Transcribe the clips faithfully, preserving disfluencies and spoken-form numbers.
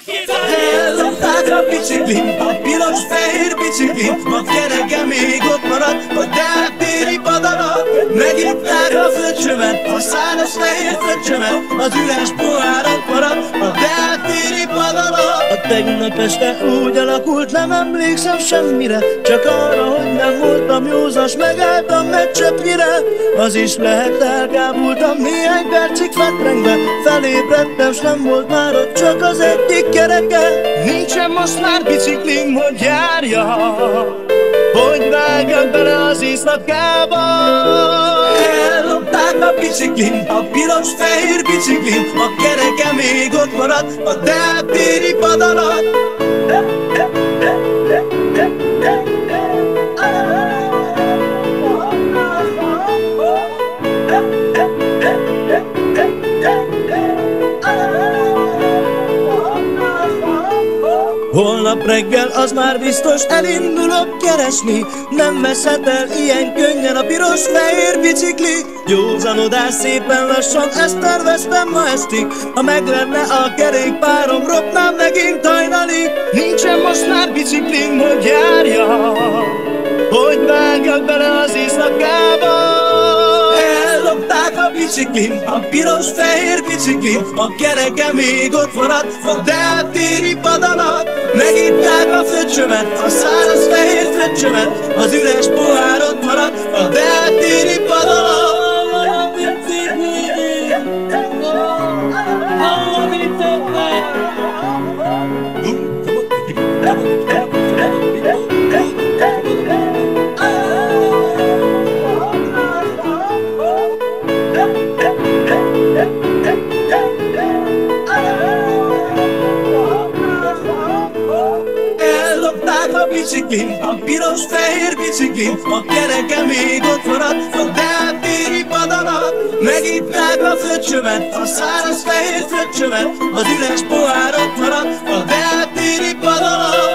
Ellopták a biciklim, a piros-fehér biciklim, a kereke még ott maradt a derektéri pad alatt. Megitták a fröccsömet, a száraz fehér fröccsömet, az üres pohárok maradt a derektéri pad alatt. A tegnap este úgy alakult, nem emlékszem semmire, csak arra, hogy nem voltam józas, megálltam egy cseppnyire. Az is lehet, elkábultam néhány percig fetrengve, felébredtem, s nem volt már ott csak az egyik kereke. Nincsen most már biciklim, hogy járja, hogy vágjak bele az éjszakába. Ellopták a biciklim, a piros-fehér biciklim, a kereke még ott maradt a derektéri pad alatt. Holnap reggel az már biztos elindulok keresni, nem veszhet el ilyen könnyen a piros-fehér bicikli. Józanodás szépen lassan, ezt terveztem ma estig, ha meg lenne a kerékpárom, ropnám megint hajnalig. Nincsen most már biciklim, hogy járja, hogy vágjak bele az éjszakába. Ellopták a biciklim, a piros-fehér biciklim, a kereke még ott maradt a derektéri pad alatt. Megitták a fröccsömet, a száraz fehér fröccsömet, az üres pohár ott maradt a derektéri pad alatt. Ellopták a biciklim, a piros-fehér biciklim, a kereke még ott maradt a derektéri pad alatt. Megitták a fröccsömet, a száraz fehér fröccsömet, az üres pohár ott maradt a derektéri pad alatt.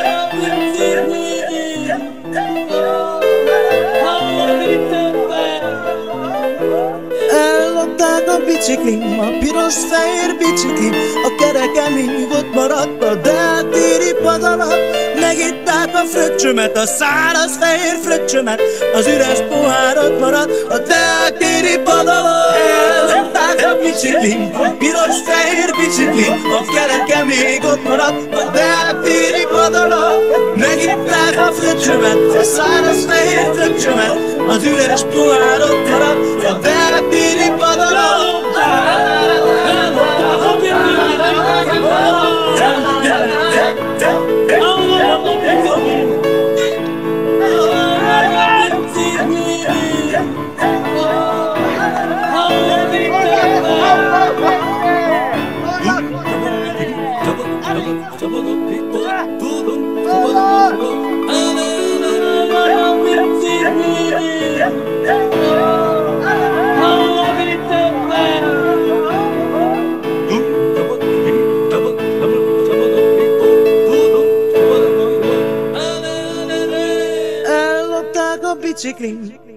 Ellopták a biciklim, a piros-fehér biciklim, a kereke még ott maradt a derektéri pad alatt. Megitták a fröccsömet, a száraz fehér fröccsömet, az üres pohár ott maradt a derektéri pad alatt. Ellopták a biciklim, a piros-fehér biciklim, a kereke még ott maradt a derektéri pad alatt. Megitták a fröccsömet, a száraz fehér fröccsömet, az üres pohár ott maradt a derektéri pad alatt. Ellopták a biciklim,